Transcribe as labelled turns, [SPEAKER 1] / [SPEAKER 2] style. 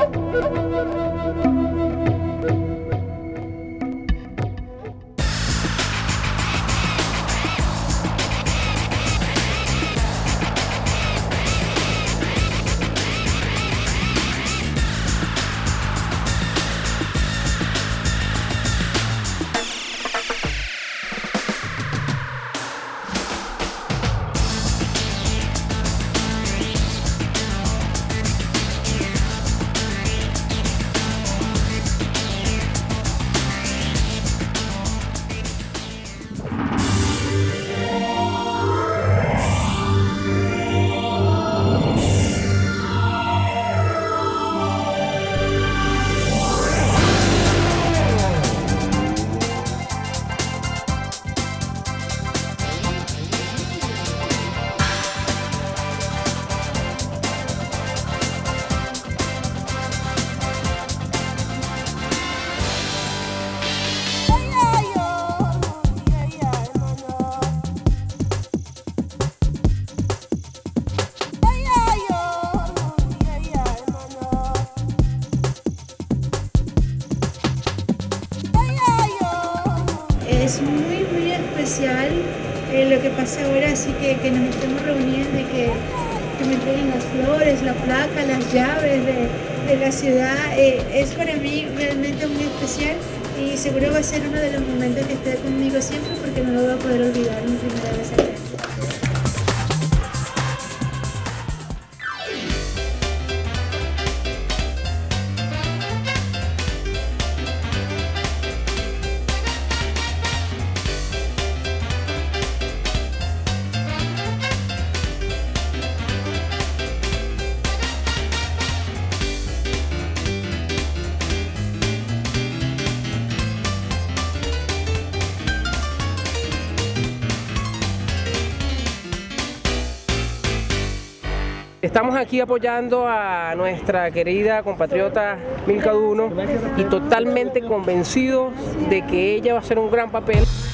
[SPEAKER 1] Es muy especial lo que pasa ahora, así que nos estemos reuniendo y que me entreguen las flores, la placa, las llaves de la ciudad. Es para mí realmente muy especial y seguro va a ser uno de los momentos que esté conmigo siempre porque no lo voy a poder olvidar mi primera vez acá.
[SPEAKER 2] Estamos aquí apoyando a nuestra querida compatriota Milka Duno y totalmente convencidos de que ella va a hacer un gran papel.